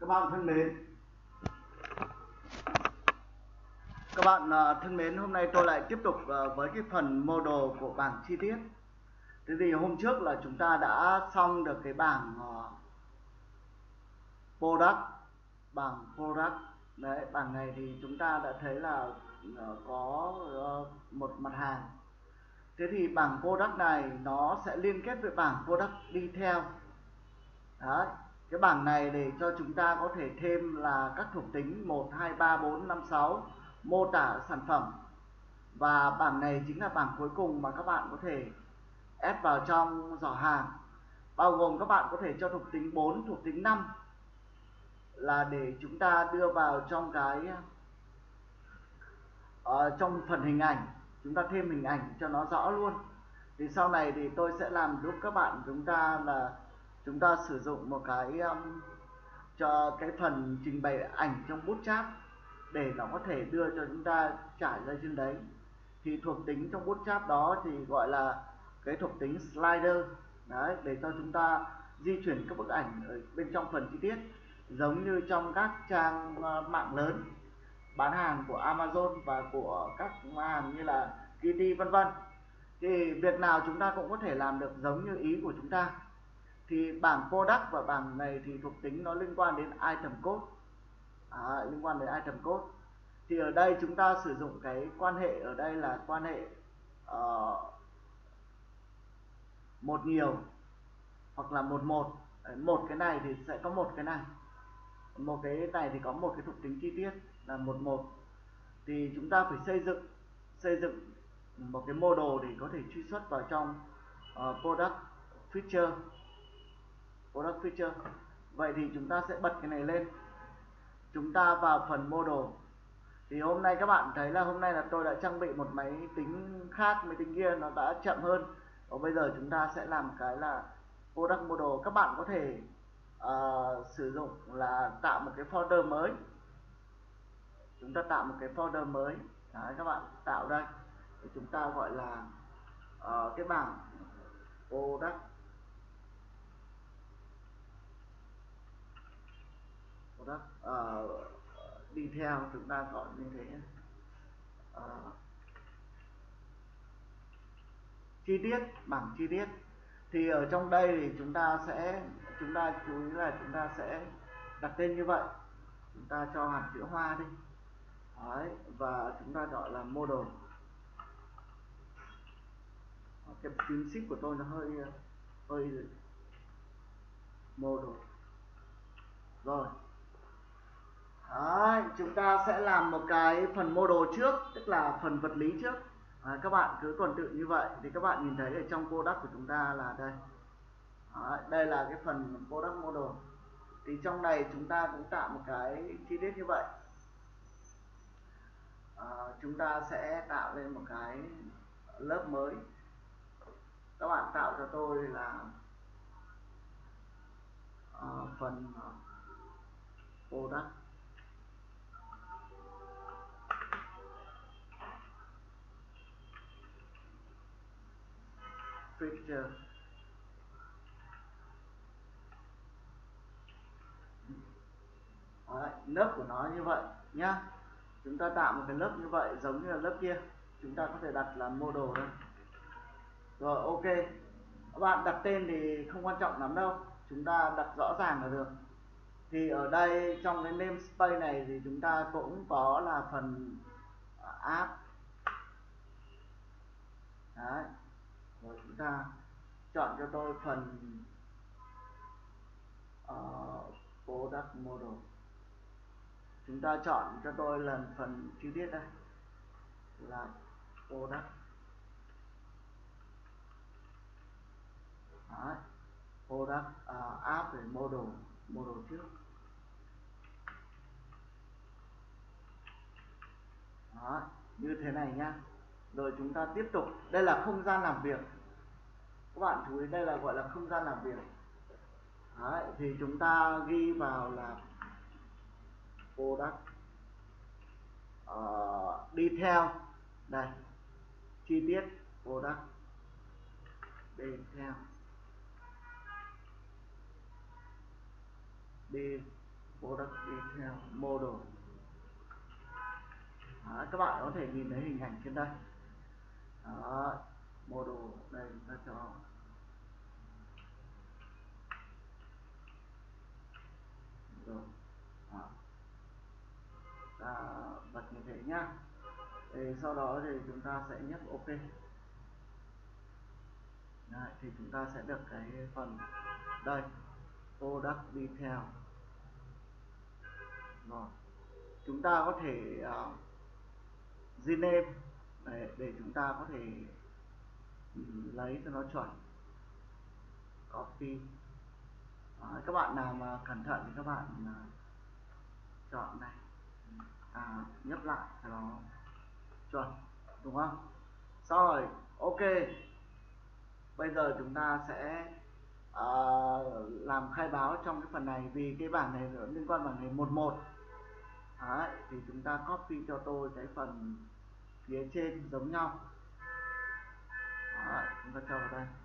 Các bạn thân mến, hôm nay tôi lại tiếp tục với cái phần model của bảng chi tiết. Thế thì hôm trước là chúng ta đã xong được cái bảng product. Đấy, bảng này thì chúng ta đã thấy là có một mặt hàng. Thế thì bảng product này nó sẽ liên kết với bảng product detail. Đấy, cái bảng này để cho chúng ta có thể thêm là các thuộc tính 1, 2, 3, 4, 5, 6, mô tả sản phẩm. Và bảng này chính là bảng cuối cùng mà các bạn có thể add vào trong giỏ hàng. Bao gồm các bạn có thể cho thuộc tính 4, thuộc tính 5 là để chúng ta đưa vào trong cái trong phần hình ảnh, chúng ta thêm hình ảnh cho nó rõ luôn. Thì sau này thì tôi sẽ làm giúp các bạn, chúng ta sử dụng một cái cho cái phần trình bày ảnh trong Bootstrap để nó có thể đưa cho chúng ta trải ra trên đấy. Thì thuộc tính trong Bootstrap đó thì gọi là cái thuộc tính slider. Đấy, để cho chúng ta di chuyển các bức ảnh ở bên trong phần chi tiết, giống như trong các trang mạng lớn bán hàng của Amazon và của các hàng như là Kitty vân vân. Thì việc nào chúng ta cũng có thể làm được giống như ý của chúng ta. Thì bảng product và bảng này thì thuộc tính nó liên quan đến item code, thì ở đây chúng ta sử dụng cái quan hệ ở đây là quan hệ một nhiều hoặc là một. Một cái này thì sẽ có một cái này, một cái này thì có một cái thuộc tính chi tiết là một. Thì chúng ta phải xây dựng một cái model để có thể truy xuất vào trong product feature. Vậy thì chúng ta sẽ bật cái này lên, chúng ta vào phần model. Thì hôm nay các bạn thấy là hôm nay là tôi đã trang bị một máy tính khác, máy tính kia nó đã chậm hơn. Và bây giờ chúng ta sẽ làm cái là product model. Các bạn có thể sử dụng là tạo một cái folder mới. Chúng ta tạo một cái folder mới. Đấy, các bạn tạo đây. Thì chúng ta gọi là cái bảng product detail, chúng ta gọi như thế. Chi tiết, bảng chi tiết. Thì ở trong đây thì chúng ta chú ý là chúng ta sẽ đặt tên như vậy. Chúng ta cho hạt chữ hoa đi. Đấy, và chúng ta gọi là model. Cái phím shift của tôi nó hơi model. Rồi. Đấy, chúng ta sẽ làm một cái phần model trước, tức là phần vật lý trước. Các bạn cứ tuần tự như vậy thì các bạn nhìn thấy ở trong product của chúng ta là đây. Đây là cái phần product model. Thì trong này chúng ta cũng tạo một cái chi tiết như vậy. Chúng ta sẽ tạo lên một cái lớp mới. Các bạn tạo cho tôi là phần product feature. Đấy, lớp của nó như vậy nhá. Chúng ta tạo một cái lớp như vậy giống như là lớp kia. Chúng ta có thể đặt là model đây. Rồi, ok. Các bạn đặt tên thì không quan trọng lắm đâu, chúng ta đặt rõ ràng là được. Thì ở đây trong cái namespace này thì chúng ta cũng có là phần app. Đấy. Rồi chúng ta chọn cho tôi phần product model. Chúng ta chọn cho tôi là phần chi tiết đây là product. Đấy. Product app rồi model trước. Đó, như thế này nhá. Rồi chúng ta tiếp tục. Đây là không gian làm việc. Các bạn chú ý đây là gọi là không gian làm việc. Đấy, thì chúng ta ghi vào là product detail. Đây, chi tiết product detail. product detail model. Đó, các bạn có thể nhìn thấy hình ảnh trên đây. Đó, model đây chúng ta cho rồi. Đó. Ta bật như thế nhá. Thì sau đó thì chúng ta sẽ nhấp OK. Đấy, thì chúng ta sẽ được cái phần đây product detail. Rồi chúng ta có thể rename để chúng ta có thể lấy cho nó chuẩn. Copy. Đấy, các bạn nào mà cẩn thận thì các bạn chọn này, nhấp lại cho nó chuẩn, đúng không? Sau rồi OK. Bây giờ chúng ta sẽ làm khai báo trong cái phần này, vì cái bảng này liên quan bảng này 11. Đấy, thì chúng ta copy cho tôi cái phần phía trên giống nhau. Đấy, chúng ta cho vào đây.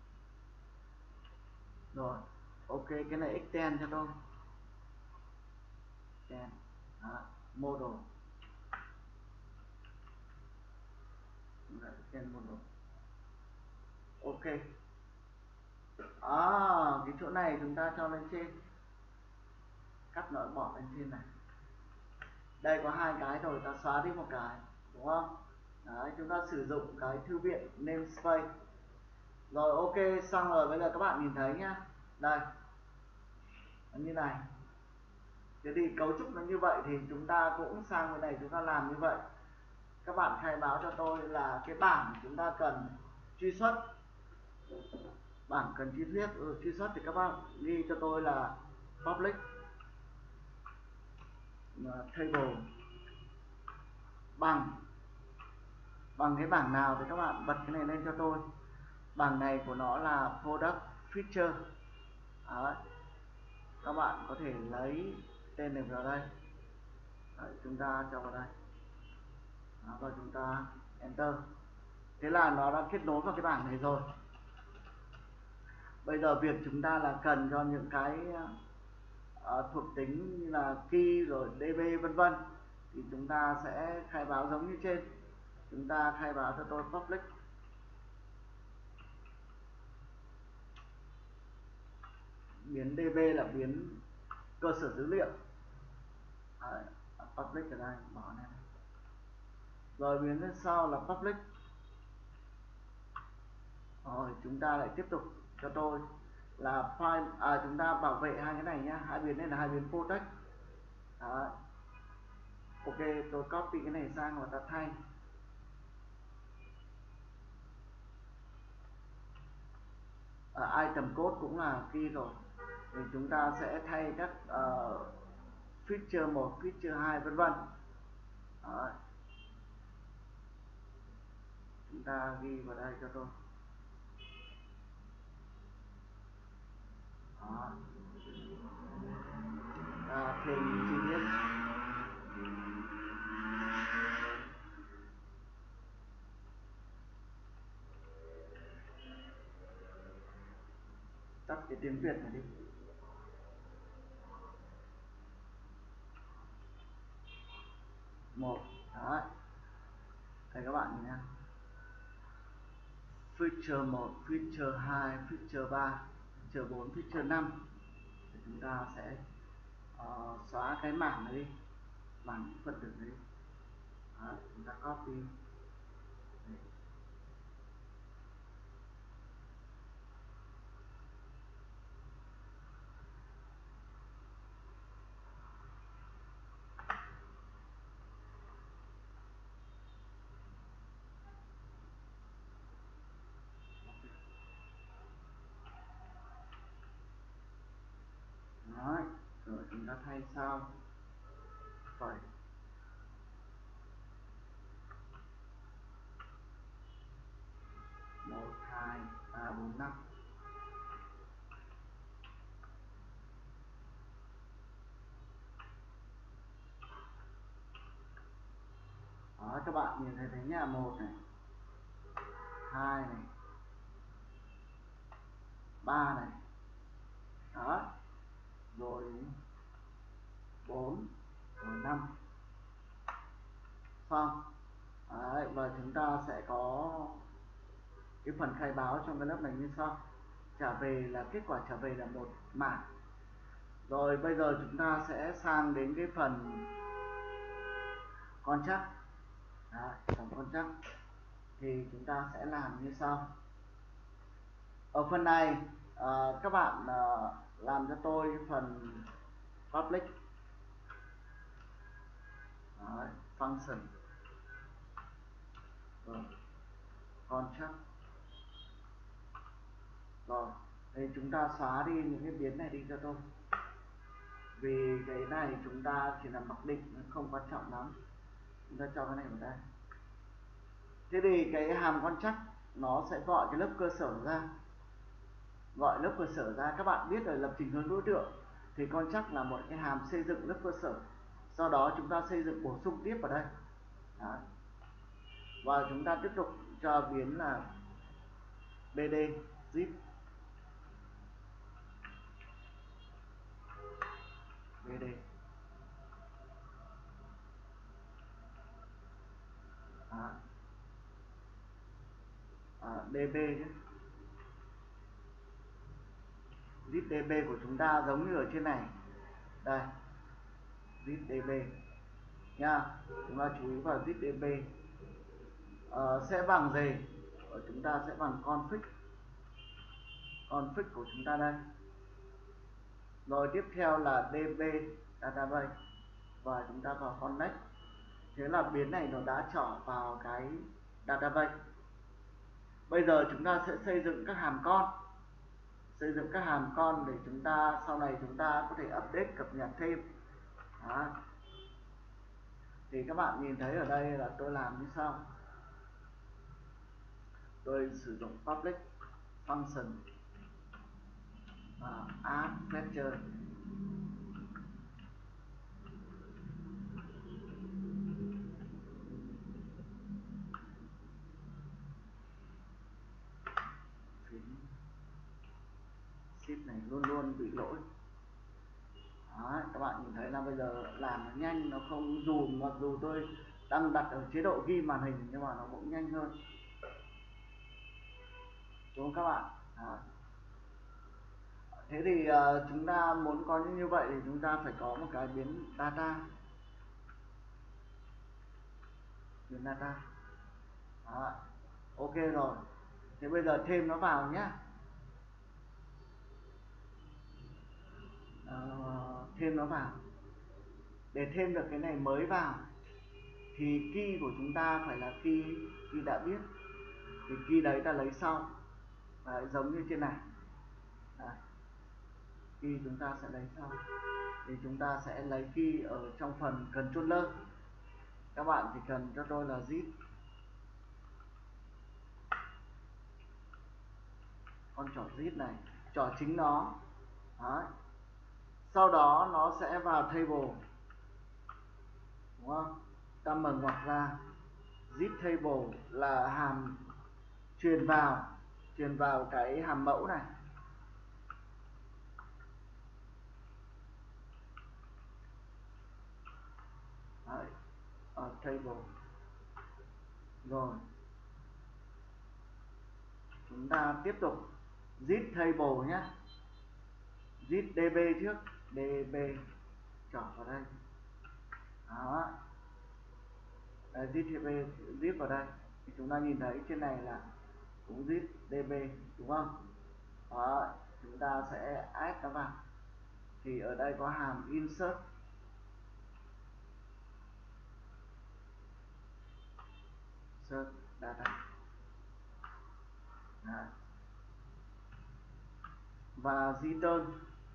Rồi OK, cái này extend cho tôi. Extend. Model. Extend model. OK. Cái chỗ này chúng ta cho lên trên, cắt nó bỏ lên trên này. Đây có hai cái rồi, ta xóa đi một cái, đúng không? Đấy, chúng ta sử dụng cái thư viện namespace. Rồi OK, xong rồi. Bây giờ các bạn nhìn thấy nhá, đây nó như này. Thế thì cấu trúc nó như vậy thì chúng ta cũng sang cái này chúng ta làm như vậy. Các bạn khai báo cho tôi là cái bảng chúng ta cần truy xuất, bảng cần truy xuất thì các bạn ghi cho tôi là public table bằng cái bảng nào thì các bạn bật cái này lên cho tôi. Bảng này của nó là product feature. Đấy, các bạn có thể lấy tên này vào đây. Đấy, chúng ta cho vào đây. Đó, và chúng ta enter. Thế là nó đã kết nối vào cái bảng này rồi. Bây giờ việc chúng ta là cần cho những cái thuộc tính như là key rồi db vân vân thì chúng ta sẽ khai báo giống như trên. Chúng ta khai báo cho tôi public biến db là biến cơ sở dữ liệu. Đấy, public ở đây bỏ này. Rồi biến lên sau là public. Rồi chúng ta lại tiếp tục cho tôi là file, chúng ta bảo vệ hai cái này nhá, hai biến này là hai biến protect. Đó. OK, tôi copy cái này sang và ta thay. Item code cũng là key rồi. Thì chúng ta sẽ thay các feature 1, feature 2 vân vân. Chúng ta ghi vào đây cho tôi. Đó. Thêm chi tiết. Tắt cái tiếng Việt này đi. Một. Đấy. Đây các bạn nhìn nha. Feature 1, feature 2, feature 3, feature 4, feature 5. Thì chúng ta sẽ xóa cái mảng này đi, mảng phân tử này đi. Đấy, chúng ta copy. Đấy. Đấy, rồi chúng ta thay sau phẩy 1, 2, 3, 4, 5. Đó, các bạn nhìn thấy thấy nhà 1 này, 2 này, 3 này. Đó. Rồi 4 rồi 5 xong. Đấy, và chúng ta sẽ có cái phần khai báo trong cái lớp này như sau. Trả về là kết quả trả về là một mảng. Rồi bây giờ chúng ta sẽ sang đến cái phần contract. Phần contract thì chúng ta sẽ làm như sau. Ở phần này các bạn làm cho tôi phần public. Đấy, function contract. Rồi, thì chúng ta xóa đi những cái biến này đi cho tôi, vì cái này chúng ta chỉ là mặc định, nó không quan trọng lắm. Chúng ta cho cái này vào đây. Thế thì cái hàm contract nó sẽ gọi cái lớp cơ sở ra. Gọi lớp cơ sở ra, các bạn biết rồi, lập trình hướng đối tượng thì contract là một cái hàm xây dựng lớp cơ sở. Sau đó chúng ta xây dựng bổ sung tiếp vào đây. Đấy. Và chúng ta tiếp tục cho biến là bd zip bd. DB nhé. Zip DB của chúng ta giống như ở trên này. Đây, zip DB nha. Chúng ta chú ý vào zip DB. Sẽ bằng gì? Chúng ta sẽ bằng config của chúng ta đây. Rồi tiếp theo là DB database và chúng ta vào connect. Thế là biến này nó đã trỏ vào cái database. Bây giờ chúng ta sẽ xây dựng các hàm con. Xây dựng các hàm con để chúng ta sau này chúng ta có thể update, cập nhật thêm. Đó. Thì các bạn nhìn thấy ở đây là tôi làm như sau. Tôi sử dụng public function add feature. Sheet này luôn luôn bị lỗi. Đó, các bạn nhìn thấy là bây giờ làm nó nhanh, nó không dùm, mặc dù tôi đang đặt ở chế độ ghi màn hình nhưng mà nó cũng nhanh hơn, đúng không các bạn? Đó. Thế thì chúng ta muốn có như vậy thì chúng ta phải có một cái biến data. Biến data. Đó. Ok rồi. Thế bây giờ thêm nó vào nhé. Thêm nó vào. Để thêm được cái này mới vào thì key của chúng ta phải là key đã biết. Thì key đấy ta lấy sau. Đấy, giống như trên này. Đấy. Key chúng ta sẽ lấy sau. Thì chúng ta sẽ lấy key ở trong phần controller. Các bạn chỉ cần cho tôi là zip con trỏ zip này, trỏ chính nó. Đấy. Sau đó nó sẽ vào table, đúng không? Ta mở ngoặc ra, zip table là hàm truyền vào cái hàm mẫu này. Đấy, ở table. Rồi chúng ta tiếp tục zip table nhé. Zip db trước, db trỏ vào đây. Đó. Đấy, zip vào đây thì chúng ta nhìn thấy trên này là cũng zip db, đúng không? Đó, chúng ta sẽ add nó vào. Thì ở đây có hàm insert data. Đấy. Và return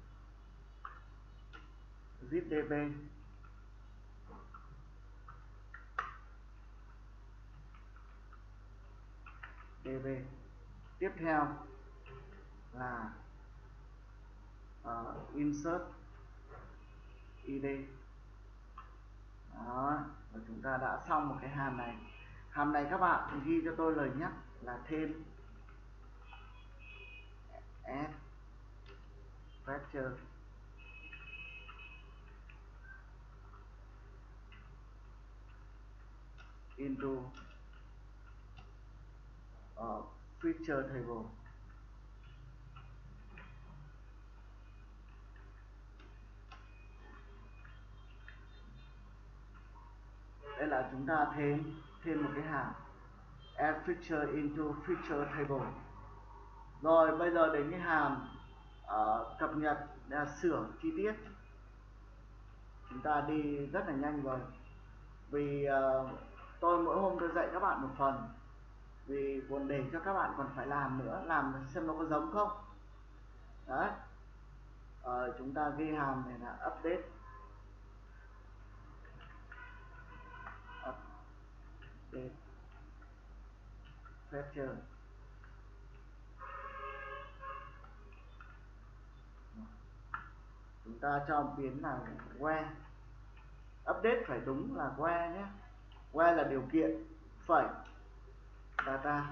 zip db db. Tiếp theo là insert id. Đó, và chúng ta đã xong một cái hàm này. Hàm này các bạn ghi cho tôi lời nhắc là thêm add feature. into feature table. Đây là chúng ta thêm một cái hàm add feature into feature table. Rồi bây giờ đến cái hàm cập nhật là sửa chi tiết. Chúng ta đi rất là nhanh rồi, vì tôi mỗi hôm tôi dạy các bạn một phần, vì còn để cho các bạn còn phải làm nữa, làm xem nó có giống không. Đấy, chúng ta ghi hàm này là update feature. Chúng ta cho một biến là where. Update phải đúng là where nhé. Where là điều kiện, phẩy data.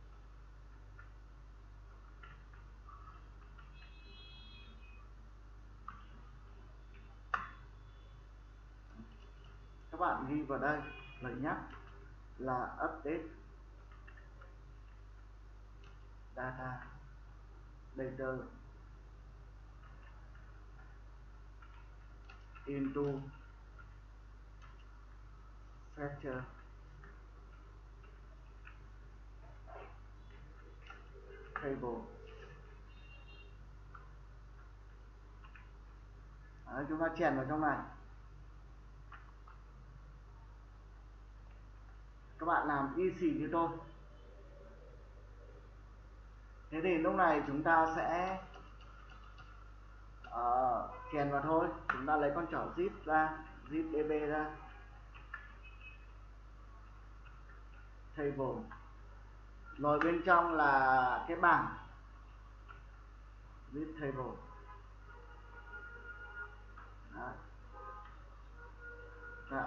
Các bạn ghi vào đây lời nhắc là update data later into feature table. Đấy, chúng ta chèn vào trong này. Các bạn làm y xì như tôi. Thế thì lúc này chúng ta sẽ chèn vào thôi. Chúng ta lấy con trỏ zip ra, zip db ra, table. Rồi bên trong là cái bảng zip table. Đấy. Là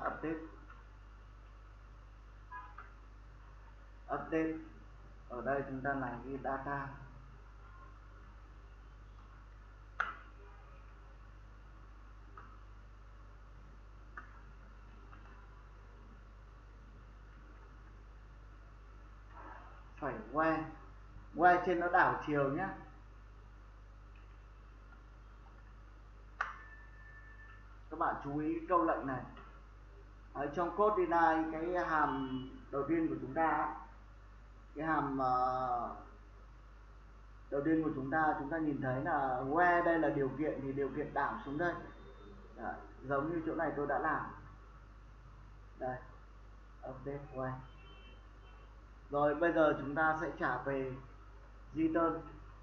update. Ở đây chúng ta là ghi data. Phải where trên nó đảo chiều nhé. Các bạn chú ý câu lệnh này. Ở trong code deny, cái hàm đầu tiên của chúng ta, cái hàm đầu tiên của chúng ta nhìn thấy là where đây là điều kiện, thì điều kiện đảo xuống đây. Đấy, giống như chỗ này tôi đã làm. Đây, update where. Rồi bây giờ chúng ta sẽ trả về return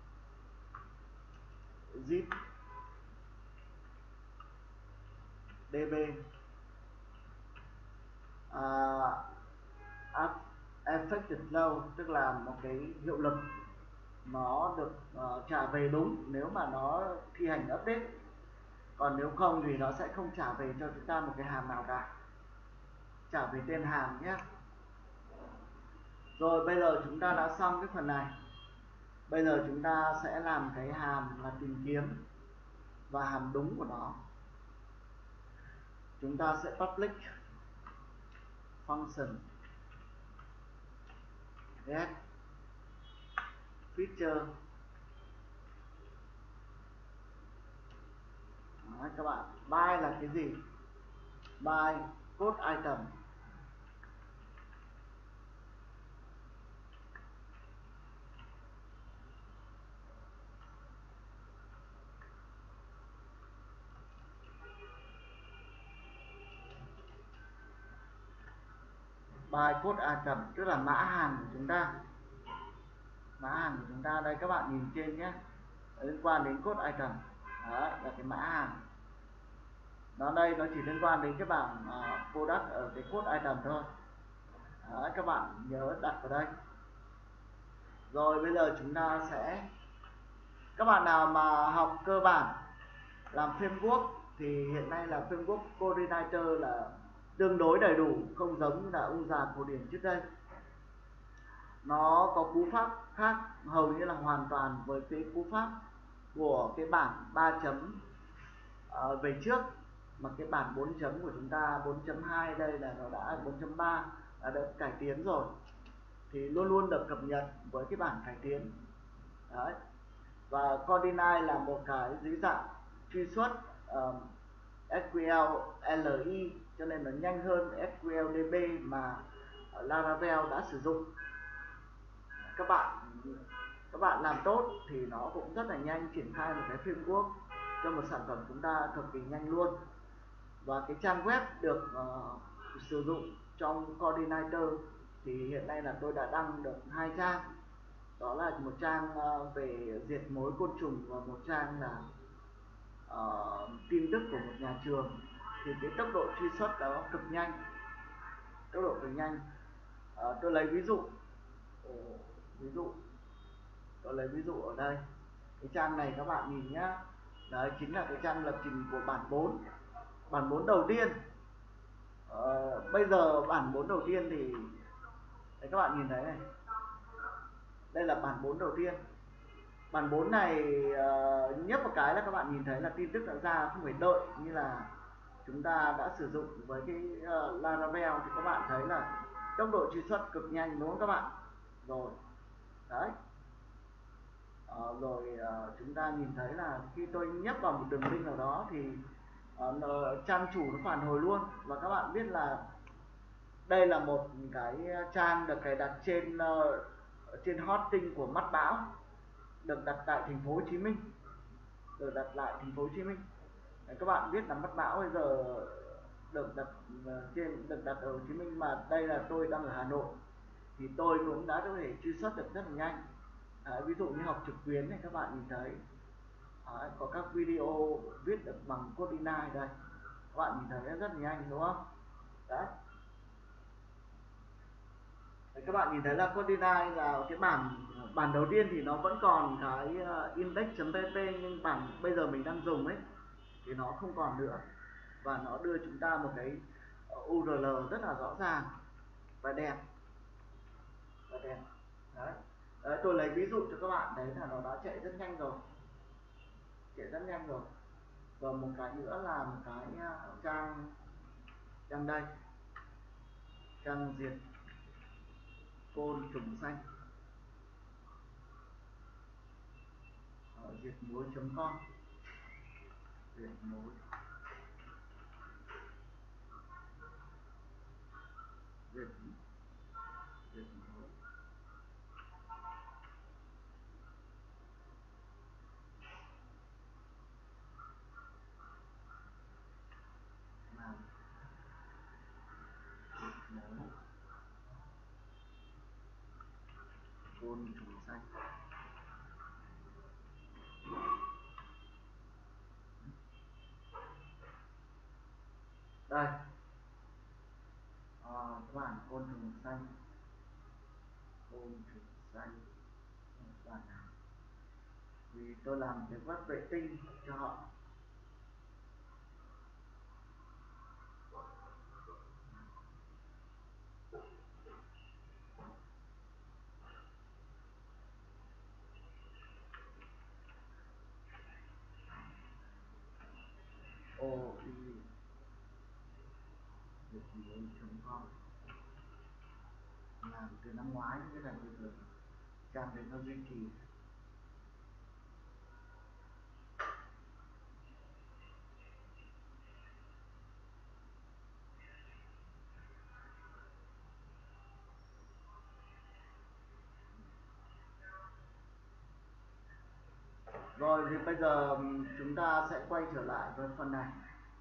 zip db affected low, tức là một cái hiệu lực nó được trả về đúng nếu mà nó thi hành update, còn nếu không thì nó sẽ không trả về cho chúng ta một cái hàm nào cả, trả về tên hàm nhé. Rồi bây giờ chúng ta đã xong cái phần này. Bây giờ chúng ta sẽ làm cái hàm là tìm kiếm và hàm đúng của nó. Chúng ta sẽ public function get feature. Đấy, các bạn, by là cái gì? By code item. By code item tức là mã hàng của chúng ta. Mã hàng của chúng ta đây các bạn nhìn trên nhé, liên quan đến code item. Đó là cái mã hàng. Nó đây nó chỉ liên quan đến cái bảng product ở cái code item thôi. Đó, các bạn nhớ đặt vào đây. Rồi bây giờ chúng ta sẽ, các bạn nào mà học cơ bản làm framework thì hiện nay là framework Coordinator là tương đối đầy đủ, không giống như là ông già cổ điển trước đây. Nó có cú pháp khác hầu như là hoàn toàn với cái cú pháp của cái bản 3 chấm về trước, mà cái bản 4 chấm của chúng ta 4.2 đây là nó đã 4.3 đã được cải tiến rồi, thì luôn luôn được cập nhật với cái bản cải tiến. Đấy. Và Core 9 là một cái dưới dạng truy xuất SQL LI, cho nên nó nhanh hơn SQL DB mà Laravel đã sử dụng. các bạn các bạn làm tốt thì nó cũng rất là nhanh triển khai một cái framework cho một sản phẩm chúng ta cực kỳ nhanh luôn. Và cái trang web được sử dụng trong Coordinator thì hiện nay là tôi đã đăng được 2 trang. Đó là một trang về diệt mối côn trùng và một trang là tin tức của một nhà trường. Thì cái tốc độ truy xuất đó cực nhanh, tốc độ cực nhanh. Tôi lấy ví dụ ở đây, cái trang này các bạn nhìn nhá. Đấy chính là cái trang lập trình của bản 4, bản 4 đầu tiên. Bây giờ bản 4 đầu tiên thì đấy, các bạn nhìn thấy này, đây là bản 4 đầu tiên. Bản 4 này nhấp một cái là các bạn nhìn thấy là tin tức đã ra, không phải đợi như là chúng ta đã sử dụng với cái Laravel. Thì các bạn thấy là tốc độ truy xuất cực nhanh đúng không các bạn? Rồi đấy, chúng ta nhìn thấy là khi tôi nhấp vào một đường link nào đó thì trang chủ nó phản hồi luôn. Và các bạn biết là đây là một cái trang được cài đặt trên hosting của Mắt Bão, được đặt tại thành phố Hồ Chí Minh, Đấy, các bạn biết là Mắt Bão bây giờ được đặt ở Hồ Chí Minh, mà đây là tôi đang ở Hà Nội thì tôi cũng đã có thể truy xuất được rất là nhanh. Đấy, ví dụ như học trực tuyến này, các bạn nhìn thấy có các video viết được bằng Core 9 đây, các bạn nhìn thấy rất là nhanh đúng không? Đấy. Đấy, các bạn nhìn thấy là Core 9 là cái bản đầu tiên thì nó vẫn còn cái index.pp, nhưng bản bây giờ mình đang dùng ấy thì nó không còn nữa, và nó đưa chúng ta một cái URL rất là rõ ràng và đẹp. Đấy. Đấy, tôi lấy ví dụ cho các bạn đấy là nó đã chạy rất nhanh rồi, Và một cái nữa là một cái trang đây, trang diệt côn trùng xanh, diệt mối.com, diệt mối làm mối côn trùng xanh. Đây, các bạn, côn trùng xanh các bạn nào, vì tôi làm cái web vệ tinh cho họ. com làm từ năm ngoái, cái này bây giờ trang đấy nó duy trì. Rồi thì bây giờ chúng ta sẽ quay trở lại với phần này.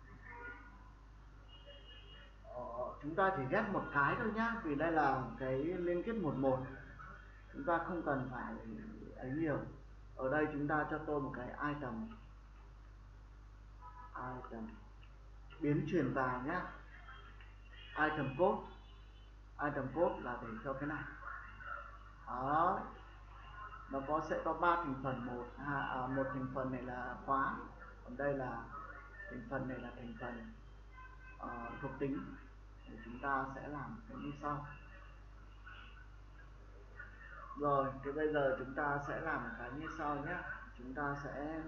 Chúng ta chỉ ghép một cái thôi nhá, vì đây là cái liên kết 1:1, chúng ta không cần phải ấy nhiều. Ở đây chúng ta cho tôi một cái item biến truyền vào nhá, item code là để cho cái này. Đó, nó sẽ có 3 thành phần. Một thành phần này là khóa, còn đây là thành phần này là thành phần thuộc tính. Thì chúng ta sẽ làm cái như sau. Rồi, thì bây giờ chúng ta sẽ làm cái như sau nhé. Chúng ta sẽ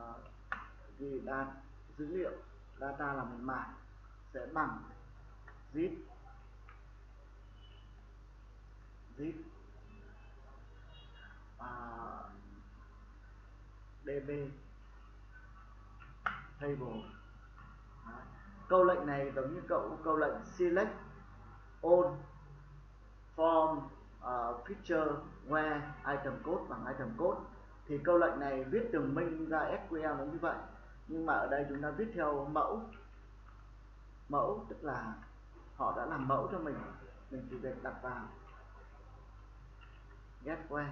ghi dữ liệu data là một mảng, sẽ bằng zip zip db table. Đấy. Câu lệnh này giống như câu lệnh select all form feature where item code bằng item code, thì câu lệnh này viết từng minh ra SQL nó như vậy, nhưng mà ở đây chúng ta viết theo mẫu, tức là họ đã làm mẫu cho mình chỉ việc đặt vào get where.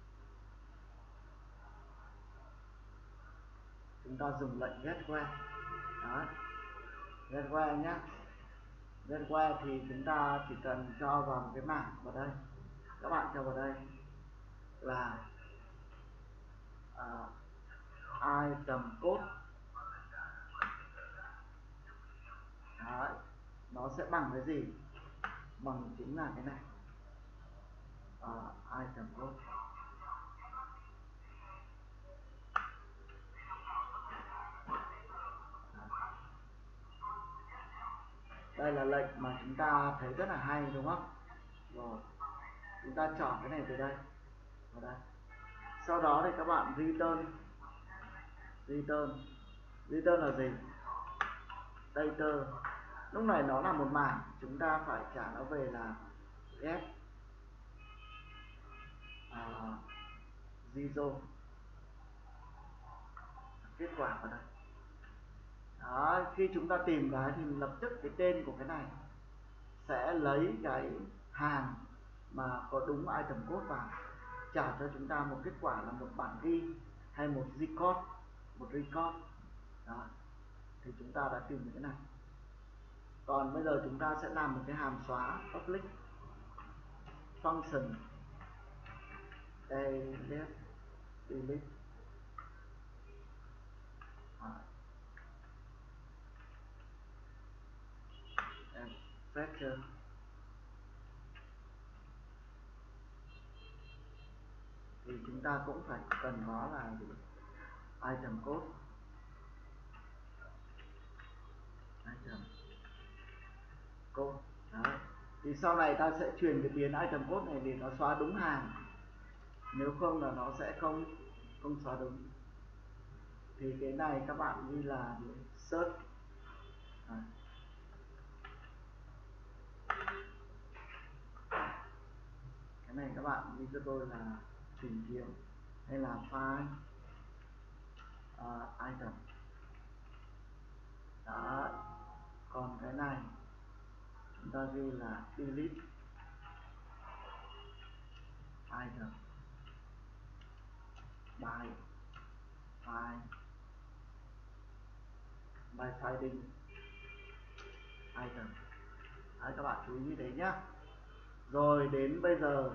Chúng ta dùng lệnh get where. Đó, get where nhé. Get where thì chúng ta chỉ cần cho vào một cái mảng vào đây, các bạn cho vào đây là item code. Đấy, nó sẽ bằng cái gì? Bằng chính là cái này, item code. Đây là lệnh mà chúng ta thấy rất là hay đúng không? Rồi, chúng ta chọn cái này từ đây, vào đây. Sau đó thì các bạn return là gì? Data. Lúc này nó là một mảng, chúng ta phải trả nó về là get zero, kết quả vào đây. Đó, khi chúng ta tìm cái thì lập tức cái tên của cái này sẽ lấy cái hàng mà có đúng item code vào, trả cho chúng ta một kết quả là một bản ghi hay một record. Đó, thì chúng ta đã tìm được cái này. Còn bây giờ chúng ta sẽ làm một cái hàm xóa public function delete fetcher. Thì chúng ta cũng phải cần nó là item code. Đấy. Thì sau này ta sẽ truyền cái biến item code này để nó xóa đúng hàng, nếu không là nó sẽ không xóa đúng. Thì cái này các bạn ghi là search. Đấy. Cái này các bạn ghi cho tôi là tìm kiếm hay là find item. Đó, còn cái này chúng ta ghi là delete item by finding item. Đấy, các bạn chú ý như thế nhá. Rồi đến bây giờ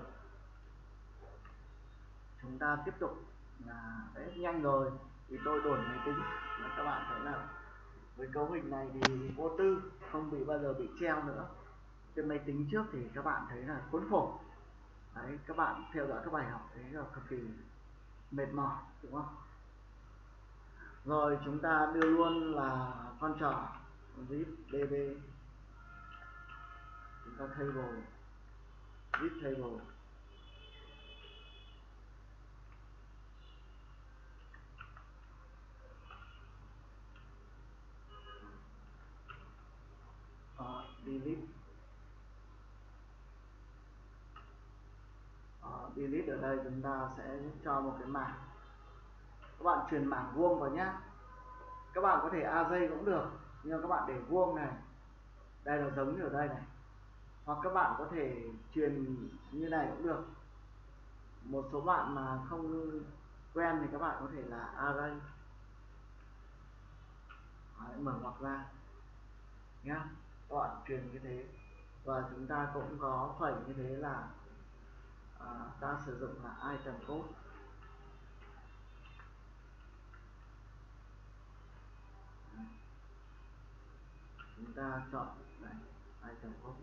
chúng ta tiếp tục là đấy, nhanh rồi thì tôi đổi máy tính. Các bạn thấy là với cấu hình này thì vô tư, không bị bao giờ bị treo nữa. Trên máy tính trước thì các bạn thấy là cuốn khổ. Đấy, các bạn theo dõi các bài học thấy là cực kỳ mệt mỏi đúng không? Rồi chúng ta đưa luôn là con trỏ zip db, chúng ta table zip table. Delete ở đây chúng ta sẽ cho một cái mảng, các bạn truyền mảng vuông vào nhé. Các bạn có thể array cũng được, nhưng các bạn để vuông này, đây là giống như ở đây này, hoặc các bạn có thể truyền như này cũng được. Một số bạn mà không quen thì các bạn có thể là array. Đấy, mở ngoặc ra nhá, các bạn truyền như thế. Và chúng ta cũng có phẩy như thế là ta sử dụng là item code. Chúng ta chọn này item code.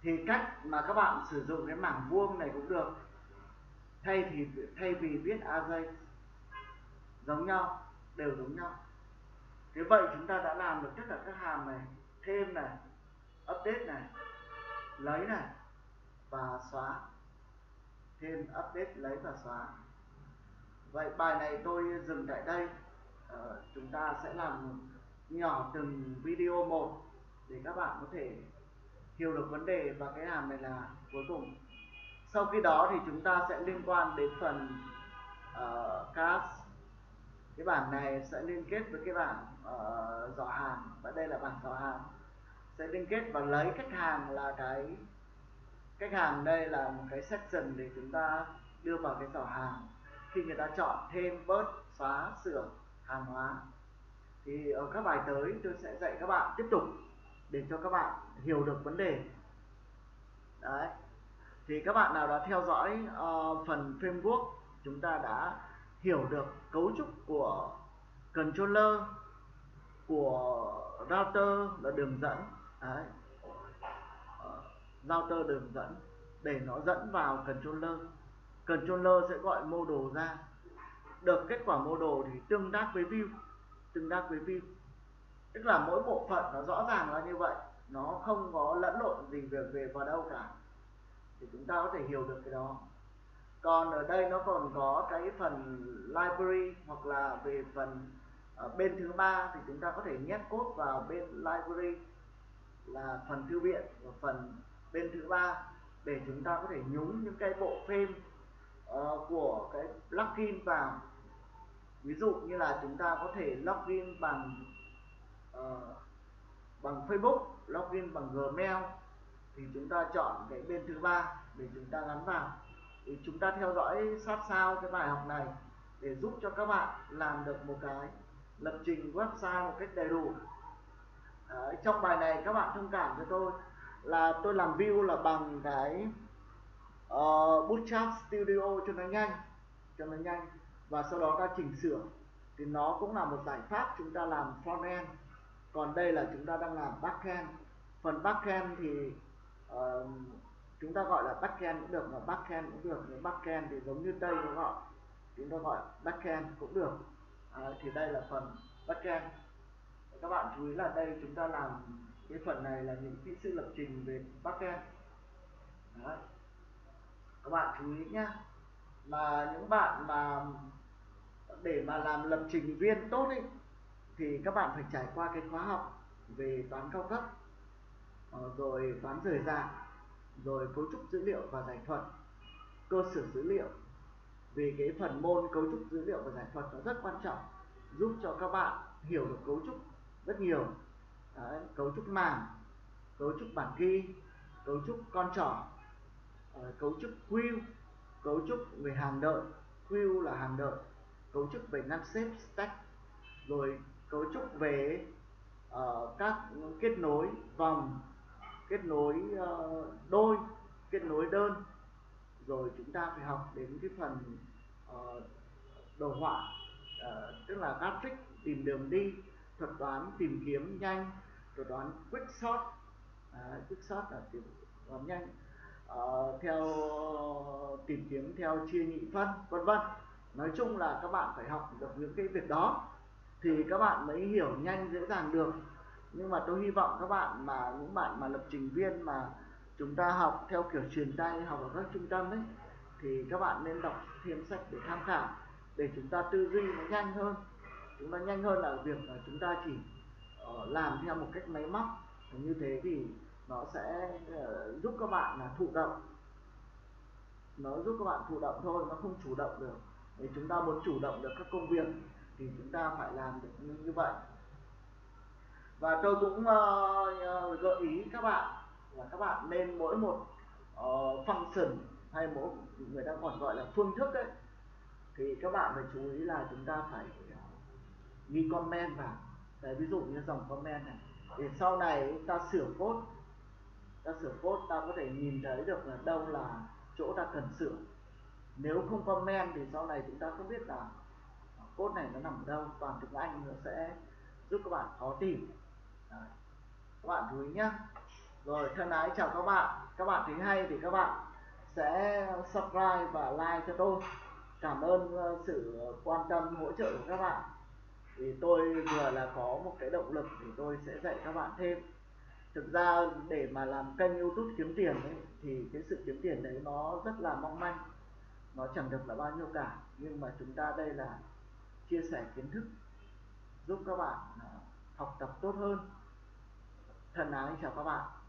Thì cách mà các bạn sử dụng cái mảng vuông này cũng được, thay vì viết array giống nhau, đều giống nhau. Thế vậy chúng ta đã làm được tất cả các hàm này, thêm này, update này, lấy này và xóa. Thêm, update, lấy và xóa. Vậy bài này tôi dừng tại đây. Chúng ta sẽ làm nhỏ từng video một để các bạn có thể hiểu được vấn đề, và cái hàm này là cuối cùng. Sau khi đó thì chúng ta sẽ liên quan đến phần class. Cái bảng này sẽ liên kết với cái bảng giỏ hàng, và đây là bảng giỏ hàng sẽ liên kết và lấy khách hàng là cái khách hàng. Đây là một cái section để chúng ta đưa vào cái giỏ hàng khi người ta chọn thêm, bớt, xóa, sửa hàng hóa. Thì ở các bài tới tôi sẽ dạy các bạn tiếp tục để cho các bạn hiểu được vấn đề. Đấy. Thì các bạn nào đã theo dõi phần framework, chúng ta đã hiểu được cấu trúc của controller, của router là đường dẫn. Đấy. Router đường dẫn để nó dẫn vào controller. Controller sẽ gọi model ra. Được kết quả model thì tương tác với view. Tức là mỗi bộ phận nó rõ ràng là như vậy, nó không có lẫn lộn gì về vào đâu cả. Thì chúng ta có thể hiểu được cái đó. Còn ở đây nó còn có cái phần library, hoặc là về phần bên thứ ba thì chúng ta có thể nhét code vào bên library là phần thư viện, và phần bên thứ ba để chúng ta có thể nhúng những cái bộ phim của cái plugin vào. Ví dụ như là chúng ta có thể login bằng Facebook, login bằng Gmail, thì chúng ta chọn cái bên thứ ba để chúng ta gắn vào. Thì chúng ta theo dõi sát sao cái bài học này để giúp cho các bạn làm được một cái lập trình website một cách đầy đủ. Trong bài này các bạn thông cảm cho tôi là tôi làm view là bằng cái Bootstrap Studio cho nó nhanh, và sau đó ta chỉnh sửa thì nó cũng là một giải pháp chúng ta làm frontend. Còn đây là chúng ta đang làm backend. Phần backend thì chúng ta gọi là backend cũng được, mà backend cũng được. Nhưng backend thì giống như Tây nó gọi, chúng ta gọi backend cũng được. Thì đây là phần backend. Các bạn chú ý là đây chúng ta làm cái phần này là những kỹ sư lập trình về backend. Đấy. Các bạn chú ý nhé, mà những bạn mà để mà làm lập trình viên tốt ấy, thì các bạn phải trải qua cái khóa học về toán cao cấp, rồi toán rời rạc, rồi cấu trúc dữ liệu và giải thuật, cơ sở dữ liệu. Vì cái phần môn cấu trúc dữ liệu và giải thuật nó rất quan trọng, giúp cho các bạn hiểu được cấu trúc rất nhiều. Đấy, cấu trúc màng, cấu trúc bản ghi, cấu trúc con trỏ, cấu trúc queue, cấu trúc về hàng đợi, queue là hàng đợi, cấu trúc về ngăn xếp stack, rồi cấu trúc về các kết nối vòng, kết nối đôi, kết nối đơn. Rồi chúng ta phải học đến cái phần đồ họa, tức là graphic, tìm đường đi, thuật toán tìm kiếm nhanh, thuật toán quick sort. Quick sort là tìm toán nhanh, theo tìm kiếm theo chia nhị phân, vân vân. Nói chung là các bạn phải học được những cái việc đó thì các bạn mới hiểu nhanh, dễ dàng được. Nhưng mà tôi hy vọng các bạn mà những bạn mà lập trình viên mà chúng ta học theo kiểu truyền tay, học ở các trung tâm ấy, thì các bạn nên đọc thêm sách để tham khảo, để chúng ta tư duy nó nhanh hơn. Chúng ta nhanh hơn là việc là chúng ta chỉ làm theo một cách máy móc. Như thế thì nó sẽ giúp các bạn là thụ động, nó giúp các bạn thụ động thôi, nó không chủ động được. Để chúng ta muốn chủ động được các công việc thì chúng ta phải làm được như vậy. Và tôi cũng gợi ý các bạn là các bạn nên mỗi một function, hay mỗi người ta còn gọi là phương thức ấy, thì các bạn phải chú ý là chúng ta phải ghi comment vào. Đấy, ví dụ như dòng comment này, để sau này ta sửa code, ta có thể nhìn thấy được là đâu là chỗ ta cần sửa. Nếu không comment thì sau này chúng ta không biết là code này nó nằm ở đâu, toàn tiếng Anh, nó sẽ giúp các bạn khó tìm. Đấy. Các bạn chú ý nhé. Rồi, thân ái chào các bạn thấy hay thì các bạn sẽ subscribe và like cho tôi. Cảm ơn sự quan tâm hỗ trợ của các bạn. Thì tôi vừa là có một cái động lực thì tôi sẽ dạy các bạn thêm. Thực ra để mà làm kênh YouTube kiếm tiền ấy, thì cái sự kiếm tiền đấy nó rất là mong manh, nó chẳng được là bao nhiêu cả. Nhưng mà chúng ta đây là chia sẻ kiến thức, giúp các bạn học tập tốt hơn. Thân ái chào các bạn.